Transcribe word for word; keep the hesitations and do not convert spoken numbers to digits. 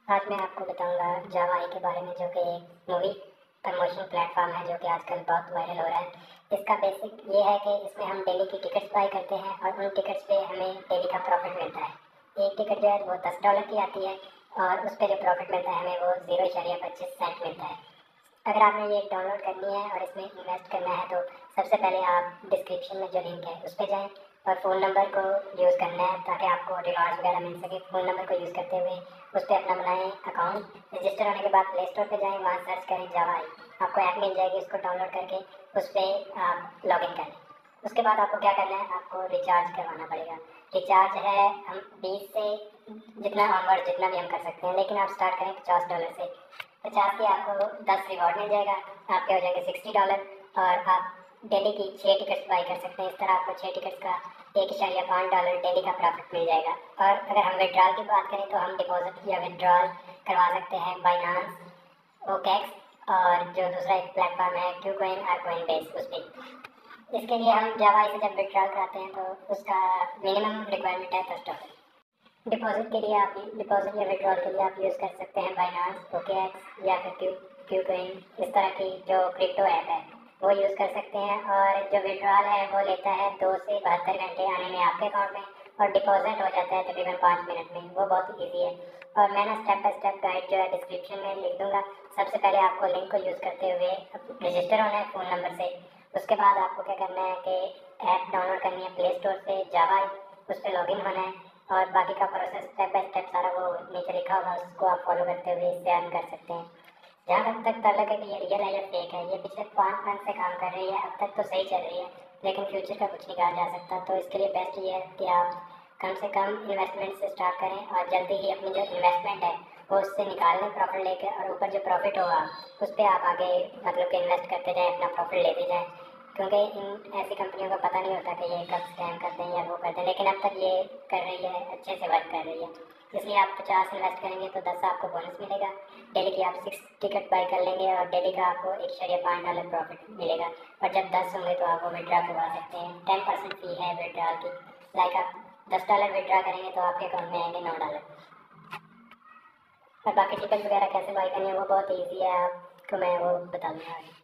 आज मैं आपको बताऊंगा जावा आई के बारे में, जो कि एक मूवी प्रमोशन प्लेटफॉर्म है जो कि आजकल बहुत वायरल हो रहा है। इसका बेसिक ये है कि इसमें हम डेली की टिकट्स बाय करते हैं और उन टिकट्स पे हमें डेली का प्रॉफिट मिलता है। एक टिकट जो है वो दस डॉलर की आती है और उस पर जो प्रॉफिट मिलता है हमें वो जीरो इशारिया पच्चीस सेंट मिलता है। अगर आपने ये डाउनलोड करनी है और इसमें इन्वेस्ट करना है तो सबसे पहले आप डिस्क्रिप्शन में जो लिंक है उस पर जाएँ और फ़ोन नंबर को यूज़ करना है ताकि आपको रिवार्ड्स वगैरह मिल सके। फ़ोन नंबर को यूज़ करते हुए उस पर अपना बनाएं अकाउंट। रजिस्टर होने के बाद प्ले स्टोर पे जाएं, वहाँ सर्च करें जावा आई, आपको ऐप मिल जाएगी। उसको डाउनलोड करके उस पर आप लॉग इन करें। उसके बाद आपको क्या करना है, आपको रिचार्ज करवाना पड़ेगा। रिचार्ज है हम बीस से जितना ऑनवर्ड जितना भी हम कर सकते हैं, लेकिन आप स्टार्ट करें पचास डॉलर से। पचास की आपको दस रिवॉर्ड मिल जाएगा, आपके हो जाएंगे सिक्सटी डॉलर और आप डेली की छः टिकट्स बाई कर सकते हैं। इस तरह आपको छः टिकट्स का एक इशारिया पाँच डॉलर डेली का प्रॉफिट मिल जाएगा। और अगर हम विड्रॉल की बात करें तो हम डिपॉजिट या विड्रॉल करवा सकते हैं बाइनांस, ओकेक्स और जो दूसरा एक प्लेटफॉर्म है क्यू कॉइन और कॉइन बेस, उस पर। इसके लिए हम जावा से जब विड्रॉल कराते हैं तो उसका मिनिमम रिक्वायरमेंट है दस डॉलर। डिपॉजिट के लिए आप डिपॉजिट या विड्रॉल के लिए आप यूज़ कर सकते हैं बाइनांस, ओकेएक्स या फिर क्यू क्यू कॉइन। इस तरह की जो क्रिप्टो ऐप है वो यूज़ कर सकते हैं। और जो विड्रॉल है वो लेता है दो से बहत्तर घंटे आने में आपके अकाउंट में, और डिपॉजिट हो जाता है तकरीबन पाँच मिनट में। वो बहुत ईजी है और मैं ना स्टेप बाय स्टेप गाइड जो है डिस्क्रिप्शन में लिख दूँगा। सबसे पहले आपको लिंक को यूज़ करते हुए रजिस्टर होना है फ़ोन नंबर से। उसके बाद आपको क्या करना है कि ऐप डाउनलोड करनी है प्ले स्टोर से जावा, उस पर लॉग इन होना है और बाकी का प्रोसेस स्टेप बाय स्टेप सारा वो नीचे लिखा होगा, उसको आप फॉलो करते हुए इससे अर्न कर सकते हैं। जहाँ तक तक है कि ये रियल है या फेक है, ये पिछले पाँच मंथ से काम कर रही है, अब तक तो सही चल रही है, लेकिन फ्यूचर का कुछ नहीं कहा जा सकता। तो इसके लिए बेस्ट ये है कि आप कम से कम इन्वेस्टमेंट से स्टार्ट करें और जल्दी ही अपनी जो इन्वेस्टमेंट है वो उससे निकाल लें प्रॉफिट लेकर, और ऊपर जो प्रॉफिट होगा उस पर आप आगे मतलब कि इन्वेस्ट करते जाएँ, अपना प्रॉफिट लेते जाएँ। क्योंकि इन ऐसी कंपनियों को पता नहीं होता कि ये कब स्कैम करते हैं या वो करते हैं, लेकिन अब तक ये कर रही है, अच्छे से वर्क कर रही है। इसलिए आप पचास इन्वेस्ट करेंगे तो दस आपको बोनस मिलेगा। डेली की आप सिक्स टिकट बाई कर लेंगे और डेली का आपको एक शरिया पाँच डॉलर प्रॉफिट मिलेगा। और जब दस होंगे तो आप वो विड्रा करवा सकते हैं। टेन परसेंट फी है विड्रॉल की। लाइक आप दस डॉलर विड्रा करेंगे तो आपके अकाउंट में आएंगे नौ डॉलर। और बाकी टिकट वगैरह कैसे बाई करनी है वो बहुत ईजी है, आपको मैं वो बता दूँगा आगे।